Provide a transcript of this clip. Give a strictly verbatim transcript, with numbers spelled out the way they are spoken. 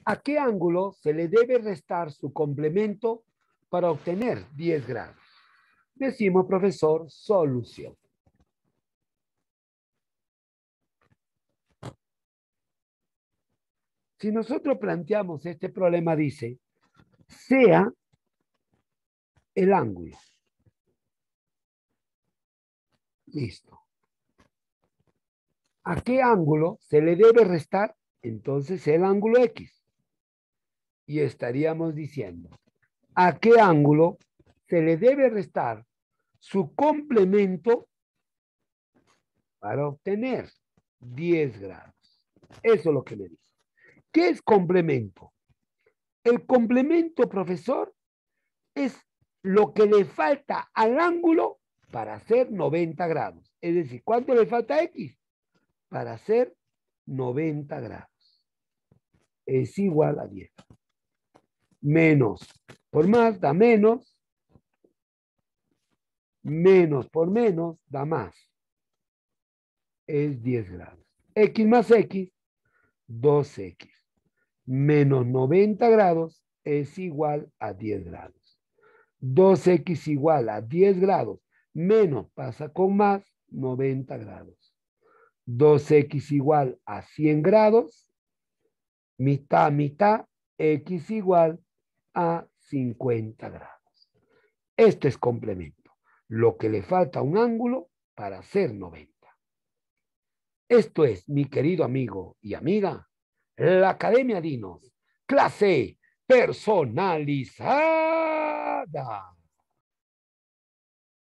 ¿A qué ángulo se le debe restar su complemento para obtener diez grados? Decimos, profesor, solución. Si nosotros planteamos este problema, dice, sea el ángulo. Listo. ¿A qué ángulo se le debe restar? Entonces el ángulo X. Y estaríamos diciendo, ¿a qué ángulo se le debe restar su complemento para obtener diez grados? Eso es lo que me dice. ¿Qué es complemento? El complemento, profesor, es lo que le falta al ángulo para hacer noventa grados. Es decir, ¿cuánto le falta a X? Para hacer noventa grados. Es igual a diez. Menos por más da menos. Menos por menos da más. Es diez grados. X más X, dos X. Menos noventa grados es igual a diez grados. dos X igual a diez grados. Menos pasa con más, noventa grados. dos X igual a cien grados. Mitad, mitad, X igual a cincuenta grados. Esto es complemento. Lo que le falta a un ángulo para hacer noventa. Esto es, mi querido amigo y amiga, la Academia Dinos, clase personalizada.